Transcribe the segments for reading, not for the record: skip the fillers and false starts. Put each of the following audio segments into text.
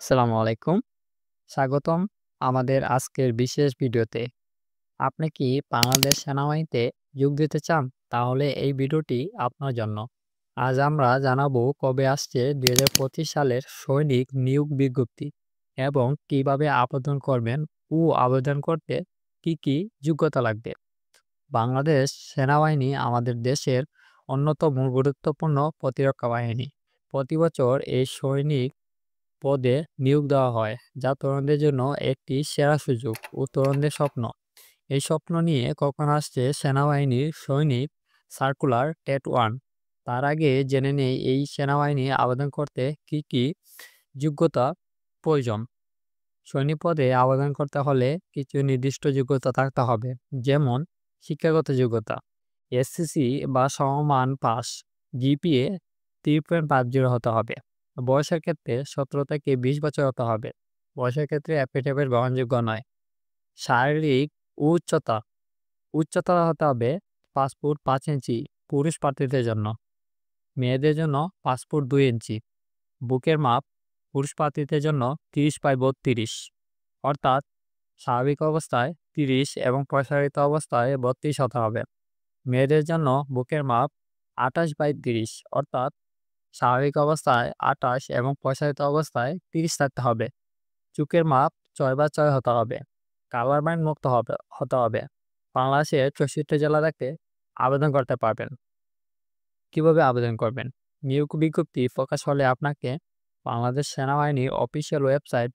আসসালামু আলাইকুম। স্বাগতম আমাদের আজকের বিশেষ ভিডিওতে। আপনি কি বাংলাদেশ সেনাবাহিনীতে যোগ দিতে চান? তাহলে এই ভিডিওটি আপনার জন্য। আজ আমরা জানাবো কবে আসছে ২০২৫ সালের সৈনিক নিয়োগ বিজ্ঞপ্তি এবং কিভাবে আবেদন করবেন ও আবেদন করতে কি কি যোগ্যতা লাগবে। বাংলাদেশ সেনাবাহিনী আমাদের দেশের অন্যতম গুরুত্বপূর্ণ প্রতিরক্ষা বাহিনী। প্রতি বছর এই সৈনিক পদে নিয়োগ দেওয়া হয়, যা তরুণদের জন্য একটি সেরা সুযোগ ও তরুণদের স্বপ্ন। এই স্বপ্ন নিয়ে কখন আসছে সেনাবাহিনীর সৈনিক সার্কুলার টেট 1। তার আগে জেনে নেই এই সেনাবাহিনী আবেদন করতে কি কি যোগ্যতা প্রয়োজন। সৈনিক পদে আবেদন করতে হলে কিছু নির্দিষ্ট যোগ্যতা থাকতে হবে, যেমন শিক্ষাগত যোগ্যতা এসসিসি বা সমমান পাস, জিপিএ 3.50 হতে হবে। বয়সের ক্ষেত্রে 17 থেকে 20 বছর হতে হবে। বয়সের ক্ষেত্রে অ্যাফিডেভিট গ্রহণযোগ্য নয়। শারীরিক উচ্চতা উচ্চতা হতে হবে 5 ফুট 5 ইঞ্চি পুরুষ প্রার্থীদের জন্য। মেয়েদের জন্য 5 ফুট 2 ইঞ্চি। বুকের মাপ পুরুষ প্রার্থীদের জন্য 30/32, অর্থাৎ স্বাভাবিক অবস্থায় 30 এবং প্রসারিত অবস্থায় 32 হতে হবে। মেয়েদের জন্য বুকের মাপ 28/30, অর্থাৎ স্বাভাবিক অবস্থায় 28 এবং প্রসারিত অবস্থায় 30 থাকতে হবে। চোখের মাপ 6/6 হতে হবে। কালার ব্যান্ড মুক্ত হতে হবে। বাংলাদেশের 64 জেলা থেকে আবেদন করতে পারবেন। কিভাবে আবেদন করবেন? নিয়োগ বিজ্ঞপ্তি প্রকাশ হলে আপনাকে বাংলাদেশ সেনাবাহিনীর অফিসিয়াল ওয়েবসাইট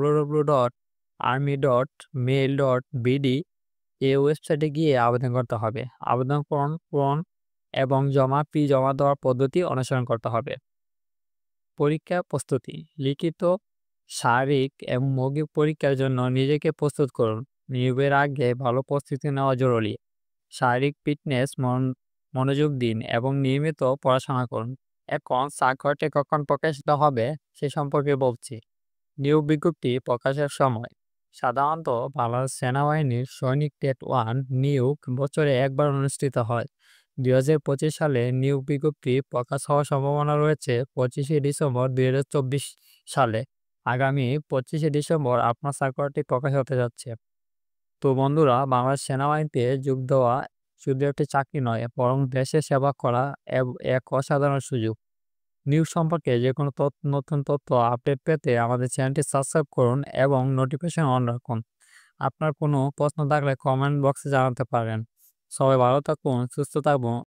www.army.mail.bd এই ওয়েবসাইটে গিয়ে আবেদন করতে হবে। আবেদন ফর্ম পূরণ এবং ফি জমা দেওয়ার পদ্ধতি অনুসরণ করতে হবে। পরীক্ষা প্রস্তুতি লিখিত, শারীরিক এবং মৌখিক পরীক্ষার জন্য নিজেকে প্রস্তুত করুন। নিয়োগের আগে ভালো প্রস্তুতি নেওয়া জরুরি। শারীরিক ফিটনেস মনোযোগ দিন এবং নিয়মিত পড়াশোনা করুন। এখন সার্কুলারটি কখন প্রকাশিত হবে সে সম্পর্কে বলছি। নিয়োগ বিজ্ঞপ্তি প্রকাশের সময় সাধারণত বাংলাদেশ সেনাবাহিনীর সৈনিক টেট 1 নিয়োগ বছরে একবার অনুষ্ঠিত হয়। ২০২৫ সালে নিয়োগ বিজ্ঞপ্তি প্রকাশ হওয়ার সম্ভাবনা রয়েছে 25শে ডিসেম্বর ২০24 সালে। আগামী 25শে ডিসেম্বর আপনার সার্কুলারটি প্রকাশ হতে যাচ্ছে। তো বন্ধুরা, বাংলাদেশ সেনাবাহিনীতে যোগ দেওয়া শুধু একটি চাকরি নয়, বরং দেশের সেবা করা এক অসাধারণ সুযোগ। নিউজ সম্পর্কে যে কোনো নতুন তথ্য আপডেট পেতে আমাদের চ্যানেলটি সাবস্ক্রাইব করুন এবং নোটিফিকেশন অন রাখুন। আপনার কোনো প্রশ্ন থাকলে কমেন্ট বক্সে জানাতে পারেন। সবাই ভালো থাকুন, সুস্থ থাকুন।